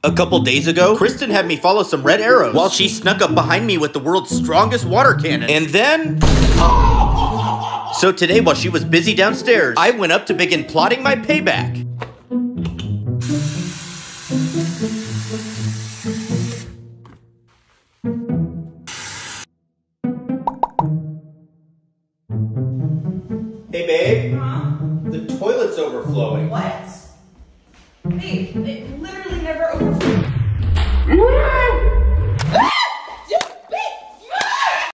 A couple days ago, Kristen had me follow some red arrows while she snuck up behind me with the world's strongest water cannon. And then... So today, while she was busy downstairs, I went up to begin plotting my payback. Hey, babe. Huh? The toilet's overflowing. What? Babe, it literally never overflows.